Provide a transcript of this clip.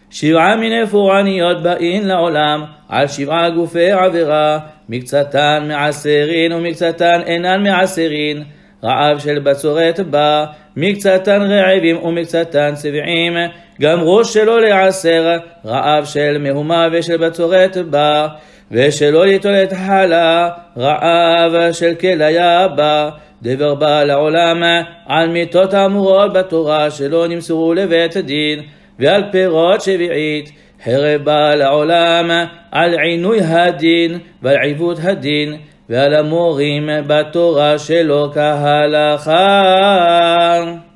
7 מיני פורעניות באין לעולם, על 7 גופי עבירה, מקצתן מעשרין ומקצתן אינן מעשרין. רעב של בצורת בא, מקצתן רעבים ומקצתן שבעים, גם ראש שלו לעשר. רעב של מהומה ושל בצורת בא, ושלא ליטול את חלה, רעב של כליה בא. דבר בא לעולם על מיתות האמורות בתורה שלא נמסרו לבית הדין, ועל פירות שביעית. חרב בא לעולם על עינוי הדין ועל עיוות הדין, ועל המורים בתורה שלא כהלכה.